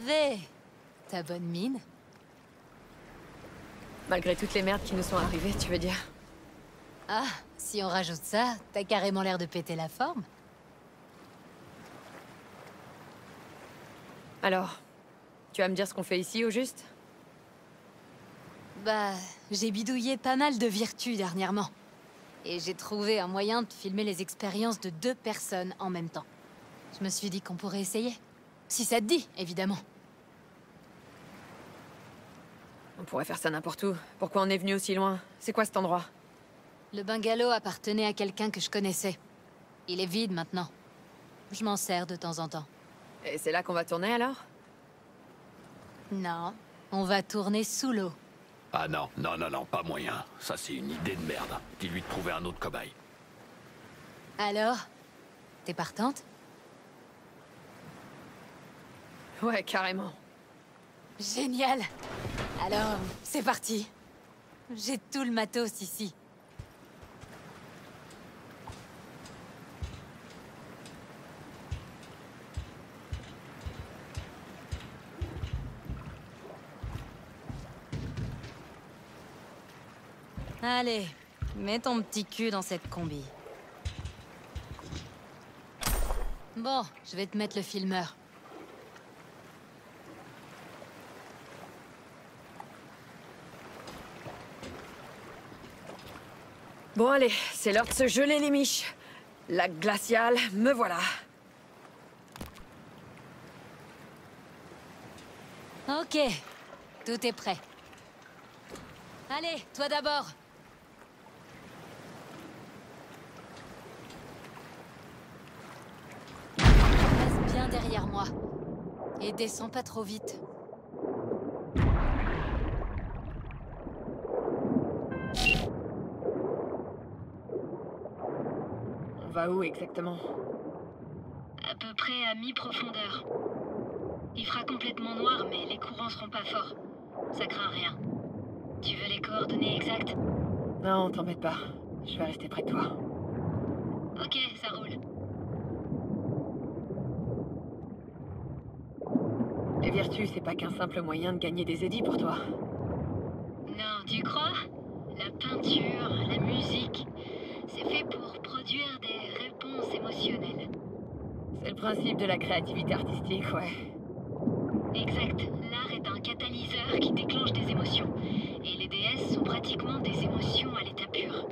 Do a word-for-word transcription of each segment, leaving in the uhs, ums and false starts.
savais. Ta bonne mine. Malgré toutes les merdes qui nous sont arrivées, tu veux dire? Ah, si on rajoute ça, t'as carrément l'air de péter la forme. Alors, tu vas me dire ce qu'on fait ici, au juste? Bah, j'ai bidouillé pas mal de vertus dernièrement. Et j'ai trouvé un moyen de filmer les expériences de deux personnes en même temps. Je me suis dit qu'on pourrait essayer. Si ça te dit, évidemment. On pourrait faire ça n'importe où. Pourquoi on est venu aussi loin? C'est quoi cet endroit? Le bungalow appartenait à quelqu'un que je connaissais. Il est vide maintenant. Je m'en sers de temps en temps. Et c'est là qu'on va tourner alors? Non, on va tourner sous l'eau. Ah non, non, non, non, pas moyen. Ça, c'est une idée de merde. Dis-lui de trouver un autre cobaye. Alors? T'es partante? Ouais, carrément. Génial! Alors, c'est parti. J'ai tout le matos ici. Allez, mets ton petit cul dans cette combi. Bon, je vais te mettre le filmeur. Bon allez, c'est l'heure de se geler les miches. Lac glacial, me voilà. Ok, tout est prêt. Allez, toi d'abord. Reste bien derrière moi. Et descends pas trop vite. On va où exactement? À peu près à mi-profondeur. Il fera complètement noir, mais les courants seront pas forts. Ça craint rien. Tu veux les coordonnées exactes? Non, t'embête pas. Je vais rester près de toi. Ok, ça roule. Les vertus, c'est pas qu'un simple moyen de gagner des édits pour toi. Non, tu crois? La peinture, la musique, c'est fait pour produire des réponses émotionnelles. C'est le principe de la créativité artistique, ouais. Exact. L'art est un catalyseur qui déclenche des émotions. Et les déesses sont pratiquement des émotions à l'état pur.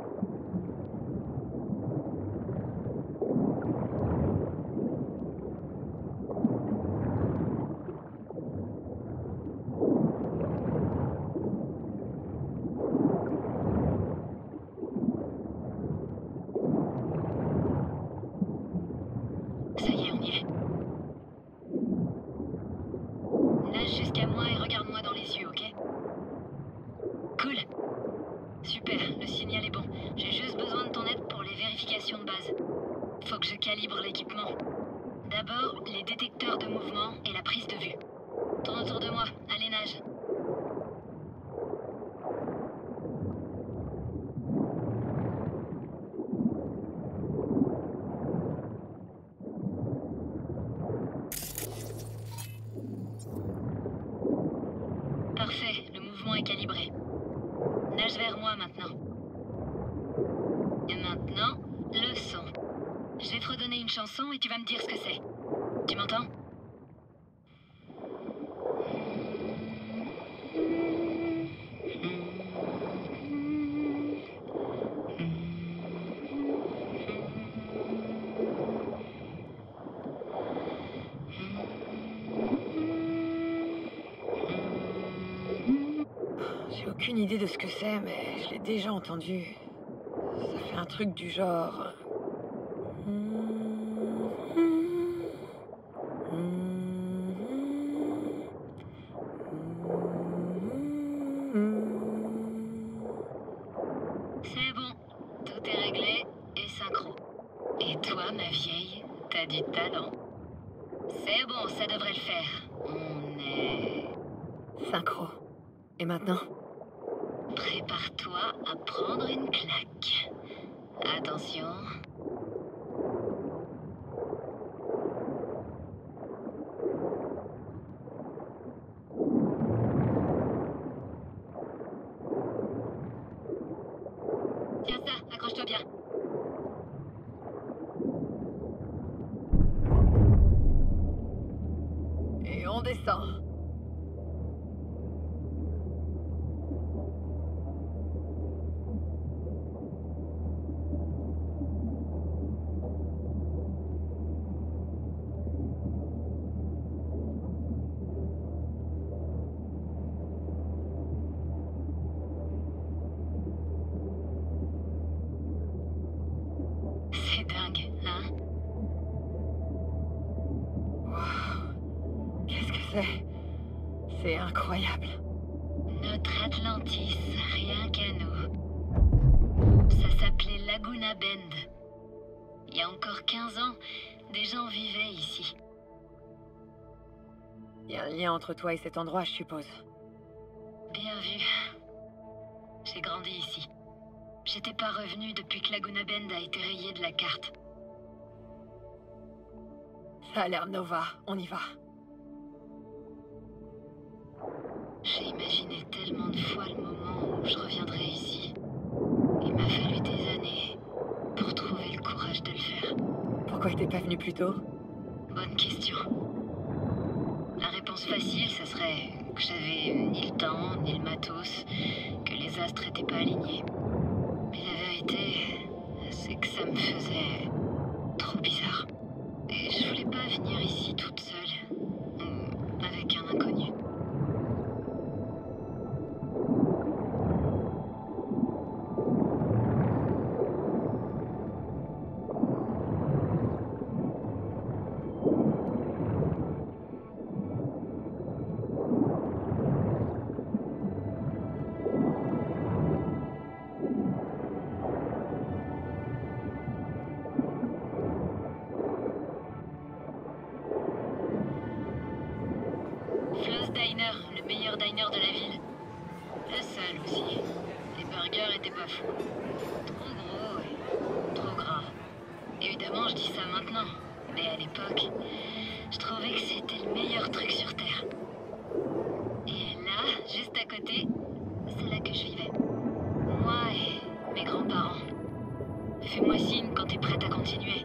Ça y est, on y est. Nage jusqu'à moi et regarde-moi dans les yeux, ok? Cool. Super, le signal est bon. J'ai juste besoin de ton aide pour les vérifications de base. Faut que je calibre l'équipement. D'abord, les détecteurs de mouvement et la prise de vue. Tourne autour de moi, allez nage. Parfait, le mouvement est calibré. Nage vers moi maintenant. Et maintenant, le son. Je vais te redonner une chanson et tu vas me dire ce que c'est. Tu m'entends? J'ai aucune idée de ce que c'est, mais je l'ai déjà entendu. Ça fait un truc du genre... C'est bon, tout est réglé et synchro. Et toi, ma vieille, t'as du talent. C'est bon, ça devrait le faire. On est... Synchro. Et maintenant? Prépare-toi à prendre une claque. Attention. descends. C'est dingue, hein? Wow. Qu'est-ce que c'est? C'est incroyable. Notre Atlantis, rien qu'à nous. Ça s'appelait Laguna Bend. Il y a encore quinze ans, des gens vivaient ici. Il y a un lien entre toi et cet endroit, je suppose. Bien vu. J'ai grandi ici. J'étais pas revenu depuis que Laguna Bend a été rayée de la carte. Ça a l'air Nova, on y va. J'ai imaginé tellement de fois le moment où je reviendrai ici. Il m'a fallu des années pour trouver le courage de le faire. Pourquoi t'es pas venu plus tôt? Bonne question. La réponse facile, ça serait que j'avais ni le temps, ni le matos, que les astres étaient pas alignés. Mais la vérité, c'est que ça me faisait trop bizarre. Et je voulais pas venir ici toute seule, ou avec un inconnu. Flo's Diner, le meilleur diner de la ville. Le seul aussi. Les burgers étaient pas fous. Trop gros et trop gras. Évidemment, je dis ça maintenant. Mais à l'époque, je trouvais que c'était le meilleur truc sur Terre. Et là, juste à côté, c'est là que je vivais. Moi et mes grands-parents. Fais-moi signe quand t'es prête à continuer.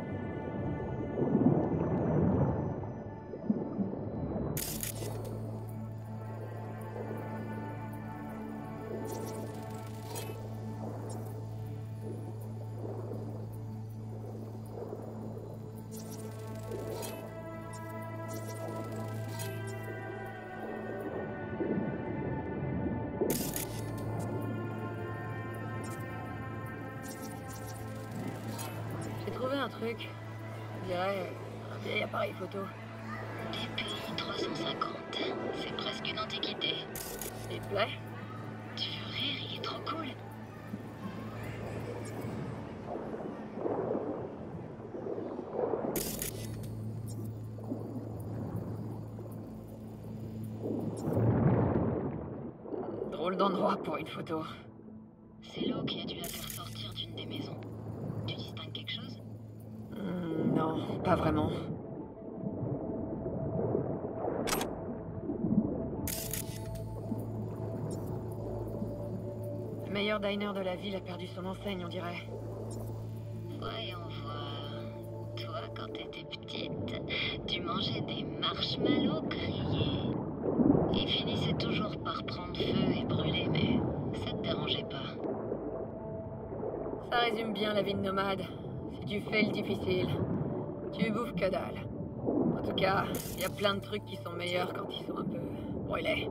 J'ai trouvé un truc. On dirait un vieil appareil photo. D P I trois cent cinquante. C'est presque une antiquité. Il te plaît? Tu veux rire, il est trop cool. Drôle d'endroit pour une photo. C'est l'eau qui a dû la faire sortir d'une des maisons. Tu distingues quelque chose? Hmm, non, pas vraiment. Le meilleur diner de la ville a perdu son enseigne, on dirait. Voyons voir. Toi, quand t'étais petite, tu mangeais des marshmallows grillés. Ils finissaient toujours par prendre feu et brûler, mais ça te dérangeait pas. Ça résume bien la vie de nomade. Si tu fais le difficile, tu bouffes que dalle. En tout cas, il y a plein de trucs qui sont meilleurs quand ils sont un peu brûlés.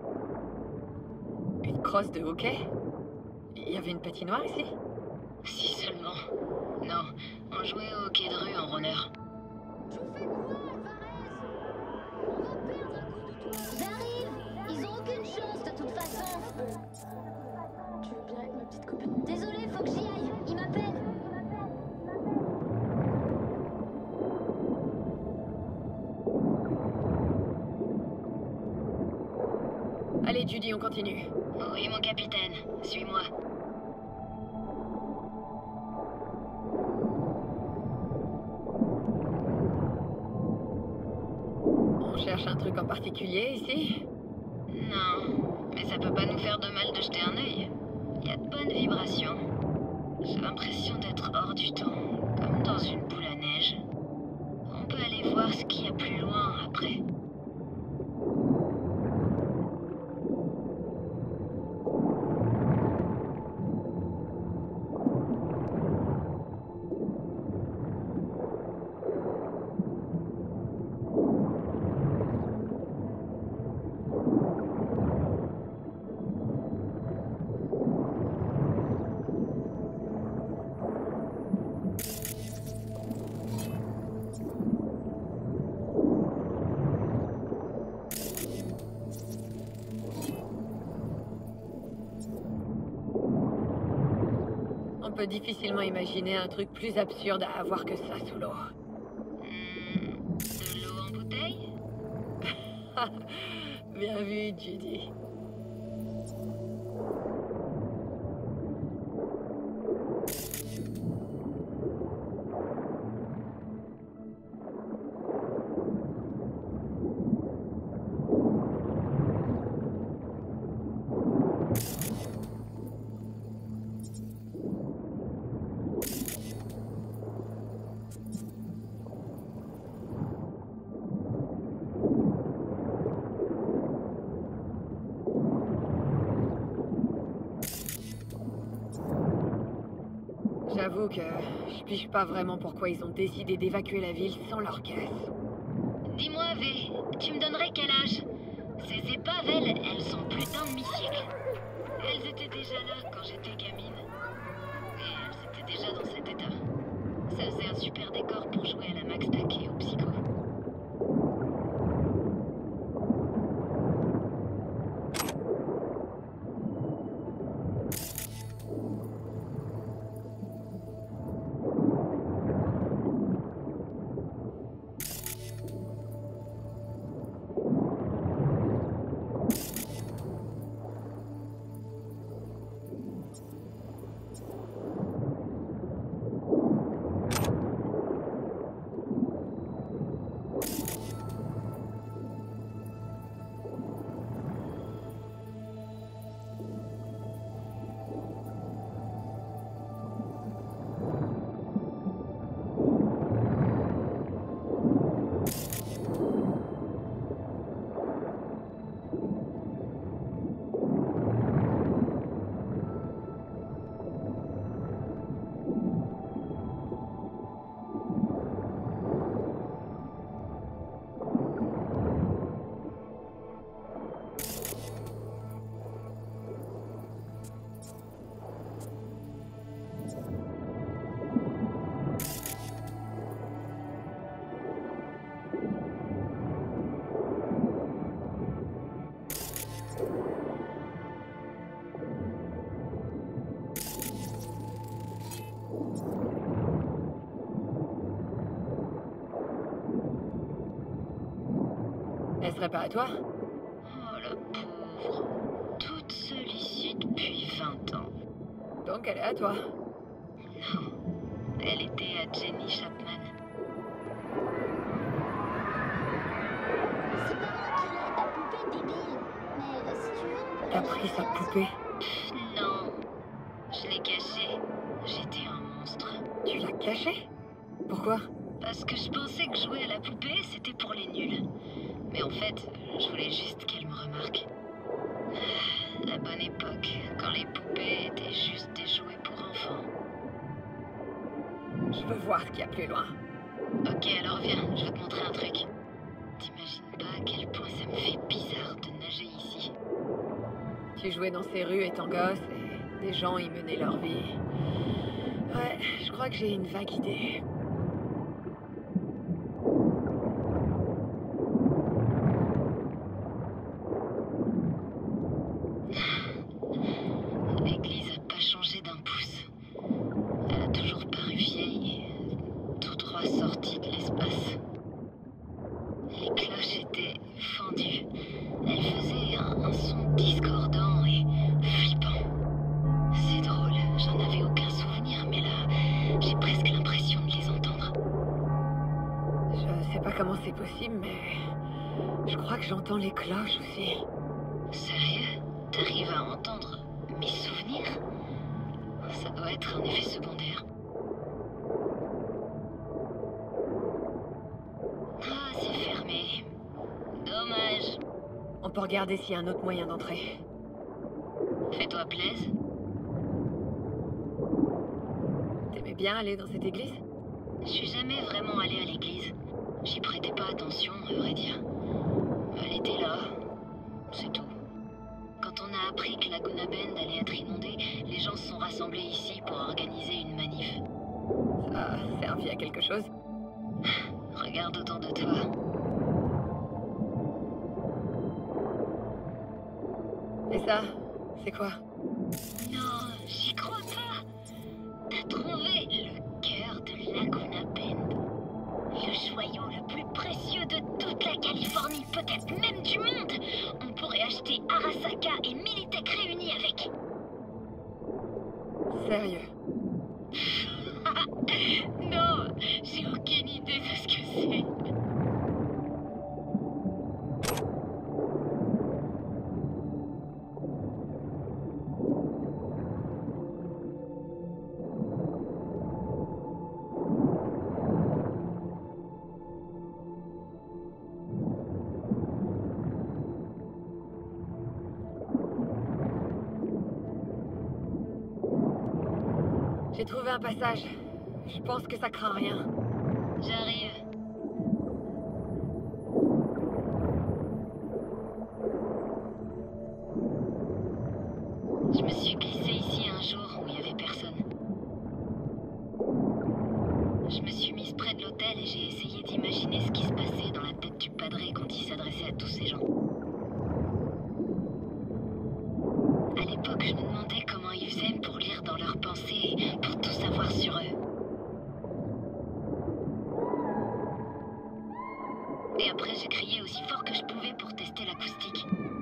Une crosse de hockey? Il y avait une patinoire ici? Si seulement. Non, on jouait au hockey de rue en runner. Tu fais quoi, Alvarez? On va perdre à cause de toi. J'arrive. Ils ont aucune chance de toute façon. Tu veux bien être ma petite copine? Désolé, faut que j'y aille. Il m'appelle. Allez, Judy, on continue. Oui, mon capitaine. Suis-moi. On cherche un truc en particulier ici? Non, mais ça peut pas nous faire de mal de jeter un œil. Il y a de bonnes vibrations. J'ai l'impression d'être hors du temps, comme dans une boule à neige. On peut aller voir ce qu'il y a plus loin après. peut difficilement imaginer un truc plus absurde à avoir que ça sous l'eau. Hmm, de l'eau en bouteille? Bien vu, Judy. J'avoue que je pige pas vraiment pourquoi ils ont décidé d'évacuer la ville sans leur caisse. Dis-moi, V, tu me donnerais quel âge? Ces épaves, elles, elles sont plus d'un demi-siècle. Elles étaient déjà là quand j'étais gamine. Et elles étaient déjà dans cet état. Ça faisait un super décor pour jouer à la Max Tack et au Psycho. Elle serait pas à toi? Oh la pauvre. Toute seule ici depuis vingt ans. Donc elle est à toi. Non. Elle était à Jenny Chapman. C'est pas moi qui l'ai, ta poupée débile. Mais si tu veux, on peut T'as la pris sa laisser. poupée. Pff, non. Je l'ai cachée. J'étais un monstre. Tu l'as cachée? Pourquoi? Parce que je pensais que jouer à la poupée, c'était pour les nuls. Mais en fait, je voulais juste qu'elle me remarque. Ah, la bonne époque, quand les poupées étaient juste des jouets pour enfants. Je veux voir ce qu'il y a plus loin. Ok, alors viens, je vais te montrer un truc. T'imagines pas à quel point ça me fait bizarre de nager ici. Tu jouais dans ces rues étant gosse et des gens y menaient leur vie. Ouais, je crois que j'ai une vague idée. L'église a pas changé d'un pouce. Elle a toujours paru vieille et tout droit sortie de l'espace. Les cloches étaient fendues. Elles faisaient un, un son discordant et flippant. C'est drôle, j'en avais aucun souvenir, mais là, j'ai presque l'impression de les entendre. Je sais pas comment c'est possible, mais je crois que j'entends les cloches aussi. Sérieux? T'arrives à entendre mes souvenirs? Ça doit être un effet secondaire. Ah, c'est fermé. Dommage. On peut regarder s'il y a un autre moyen d'entrer. Fais-toi plaisir. T'aimais bien aller dans cette église? Je suis jamais vraiment allée à l'église. J'y prêtais pas attention, à vrai dire. Elle était là. C'est tout. Quand on a appris que Laguna Bend allait être inondée, les gens se sont rassemblés ici pour organiser une manif. Ça a servi à quelque chose? Regarde autour de toi. Et ça, c'est quoi? Non, j'y crois pas. T'as peut-être même du monde. On pourrait acheter Arasaka et Militech réunis avec. Sérieux? Non, j'ai aucune idée de ce que c'est. J'ai trouvé un passage. Je pense que ça craint rien. J'arrive. Je me suis glissée ici un jour où il n'y avait personne. Je me suis mise près de l'hôtel et j'ai essayé d'imaginer ce qui se passait dans la tête du padré quand il s'adressait à tous ces gens. À l'époque, je me demandais comment ils faisaient pour lire dans leurs pensées et pour tout savoir sur eux. Et après, j'ai crié aussi fort que je pouvais pour tester l'acoustique.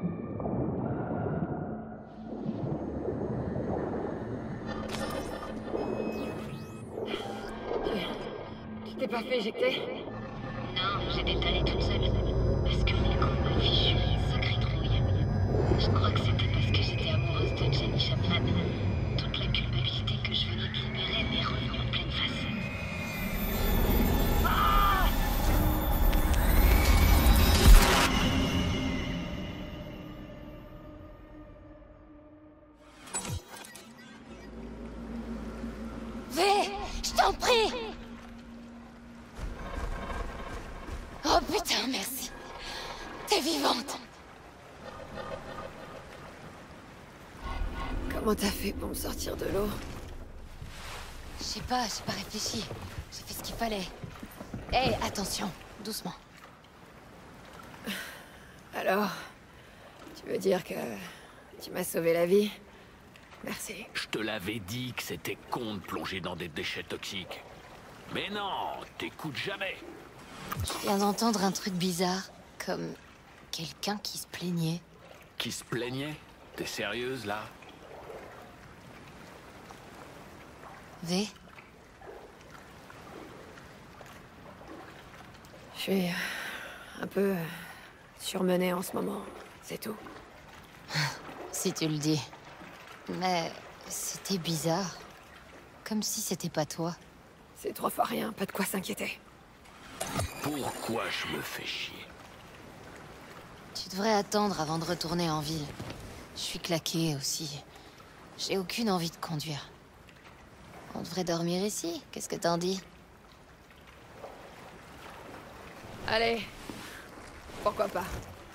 Tu t'es pas fait éjecter? Non, j'étais allée toute seule. Parce que l'écho m'a fichu une sacrée trouille. Je crois que c'était parce que j'étais amoureuse de Jenny Chapman. Toute la culpabilité que je venais de libérer m'est revenue en pleine face. Ah! V, je t'en prie! Oh putain, merci. T'es vivante. Comment t'as fait pour me sortir de l'eau? Je sais pas, j'ai pas réfléchi. J'ai fait ce qu'il fallait. Hé, hey, attention, doucement. Alors, tu veux dire que tu m'as sauvé la vie? Merci. Je te l'avais dit que c'était con de plonger dans des déchets toxiques. Mais non, t'écoutes jamais. Je viens d'entendre un truc bizarre, comme quelqu'un qui se plaignait. Qui se plaignait? T'es sérieuse, là? V? Je suis un peu surmenée en ce moment, c'est tout. Si tu le dis. Mais c'était bizarre. Comme si c'était pas toi. C'est trois fois rien, pas de quoi s'inquiéter. Pourquoi je me fais chier? Tu devrais attendre avant de retourner en ville. Je suis claquée aussi. J'ai aucune envie de conduire. On devrait dormir ici, qu'est-ce que t'en dis? Allez, pourquoi pas.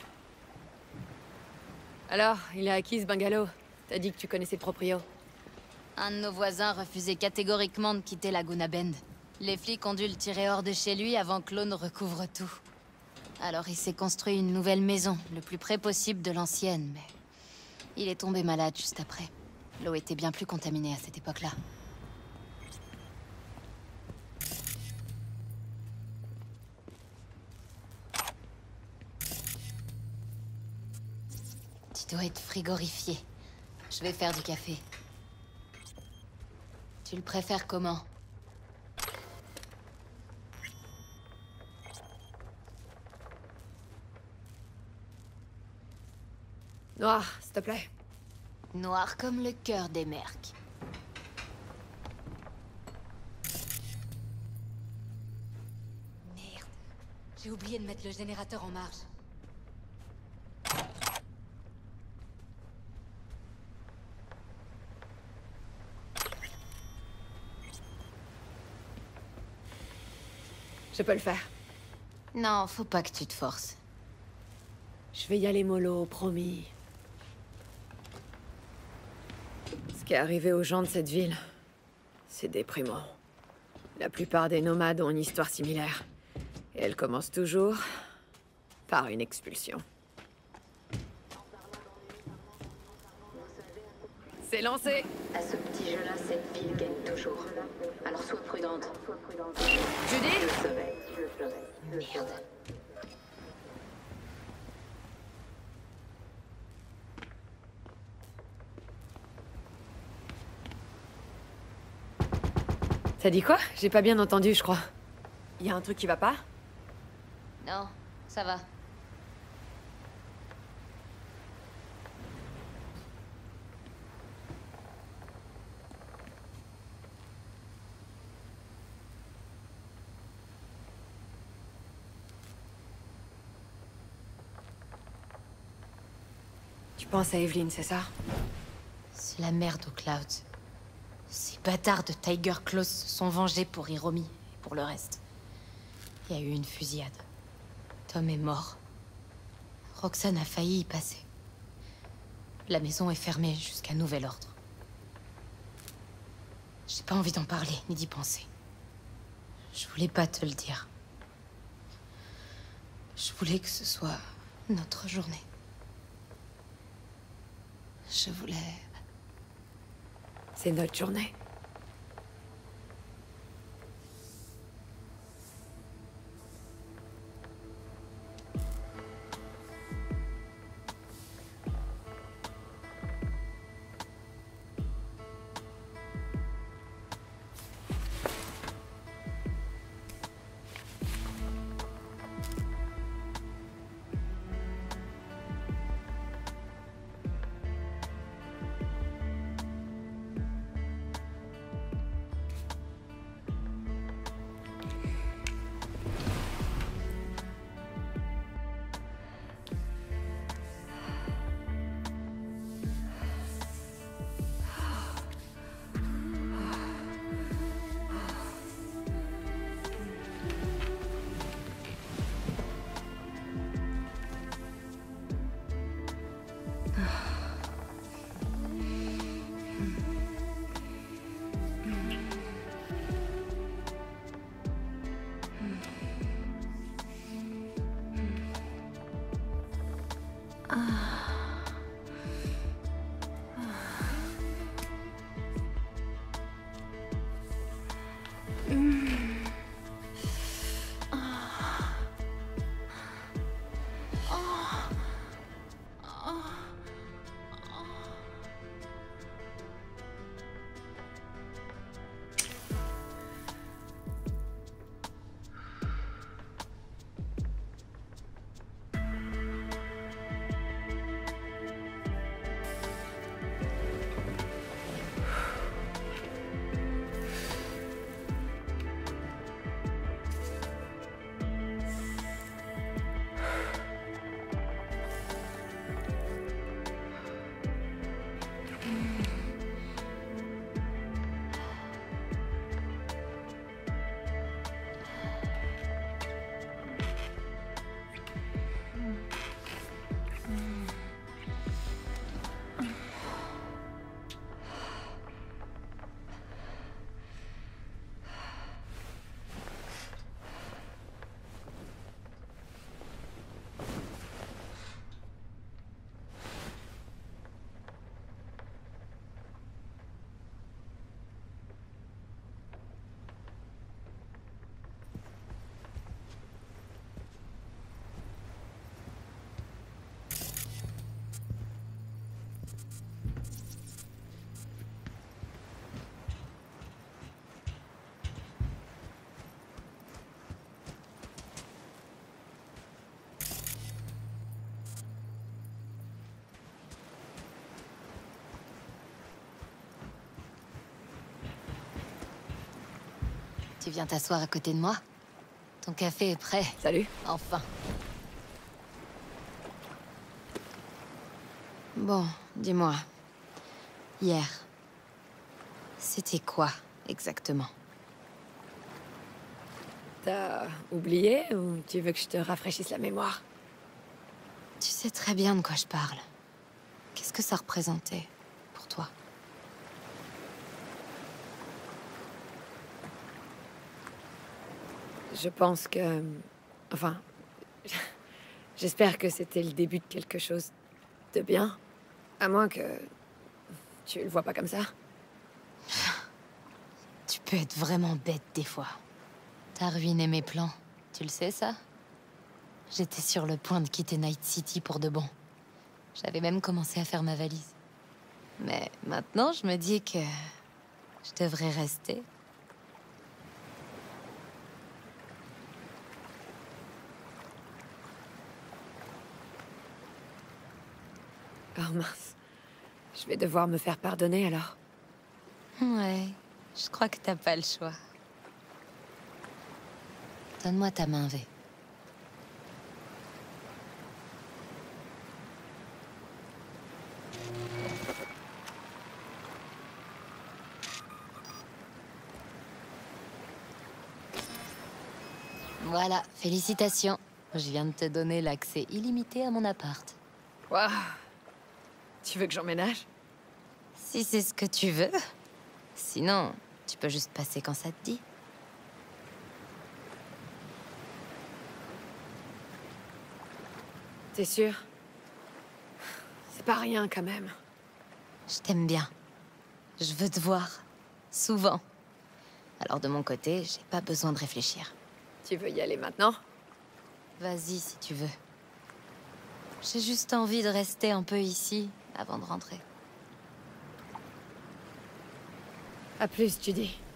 Alors, il a acquis ce bungalow. T'as dit que tu connaissais le proprio. Un de nos voisins refusait catégoriquement de quitter Laguna Bend. Les flics ont dû le tirer hors de chez lui avant que l'eau ne recouvre tout. Alors il s'est construit une nouvelle maison, le plus près possible de l'ancienne, mais... il est tombé malade juste après. L'eau était bien plus contaminée à cette époque-là. Tu dois être frigorifié. Je vais faire du café. Tu le préfères comment? Noir, s'il te plaît. Noir comme le cœur des mercs. Merde. J'ai oublié de mettre le générateur en marche. Je peux le faire. Non, faut pas que tu te forces. Je vais y aller mollo, promis. Ce qui est arrivé aux gens de cette ville, c'est déprimant. La plupart des nomades ont une histoire similaire. Et elle commence toujours par une expulsion. C'est lancé! À ce petit jeu-là, cette ville gagne toujours. Alors sois prudente. Judy? Je le ferai, je le ferai. Merde. T'as dit quoi? J'ai pas bien entendu, je crois. Y a un truc qui va pas? Non, ça va. Tu penses à Evelyn, c'est ça? C'est la merde aux Clouds. Ces bâtards de Tiger Claws se sont vengés pour Hiromi et pour le reste. Il y a eu une fusillade. Tom est mort. Roxane a failli y passer. La maison est fermée jusqu'à nouvel ordre. J'ai pas envie d'en parler, ni d'y penser. Je voulais pas te le dire. Je voulais que ce soit notre journée. Je voulais... C'est notre journée. Tu viens t'asseoir à côté de moi? Ton café est prêt. Salut. Enfin. Bon, dis-moi. Hier, c'était quoi, exactement? T'as oublié ou tu veux que je te rafraîchisse la mémoire? Tu sais très bien de quoi je parle. Qu'est-ce que ça représentait pour toi? Je pense que... Enfin... J'espère que c'était le début de quelque chose de bien. À moins que... Tu le vois pas comme ça. Tu peux être vraiment bête des fois. T'as ruiné mes plans. Tu le sais, ça? J'étais sur le point de quitter Night City pour de bon. J'avais même commencé à faire ma valise. Mais maintenant, je me dis que... je devrais rester. Oh mince. Je vais devoir me faire pardonner alors. Ouais, je crois que t'as pas le choix. Donne-moi ta main, V. Voilà, félicitations. Je viens de te donner l'accès illimité à mon appart. Waouh. Tu veux que j'emménage? Si c'est ce que tu veux. Sinon, tu peux juste passer quand ça te dit. T'es sûr? C'est pas rien quand même. Je t'aime bien. Je veux te voir. Souvent. Alors de mon côté, j'ai pas besoin de réfléchir. Tu veux y aller maintenant? Vas-y si tu veux. J'ai juste envie de rester un peu ici avant de rentrer. À plus, tu dis.